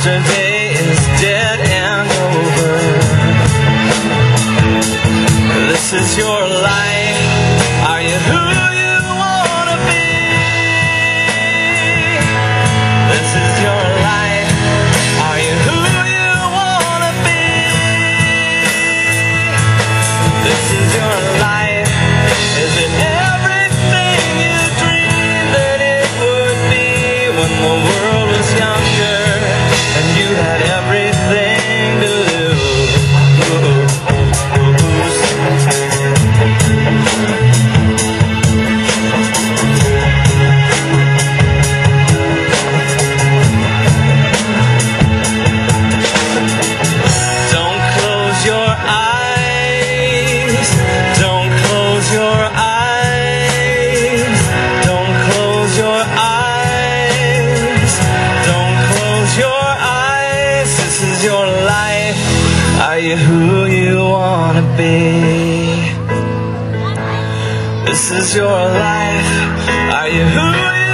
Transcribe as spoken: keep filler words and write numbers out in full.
yesterday is dead and over. This is your life. Are you who you wanna be? This is your life. Are you who you wanna be? This is your life. Is it everything you dreamed that it would be when the world was younger and you had everything to lose? Don't close your eyes. Don't close your eyes. Don't close your eyes. Don't close your eyes. This is your life. Are you who you wanna be? This is your life. Are you who you